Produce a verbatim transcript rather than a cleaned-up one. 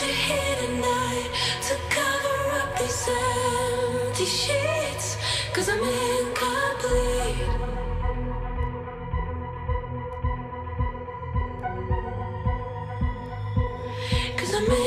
here tonight to cover up these empty sheets, 'cause I'm incomplete. Cause I'm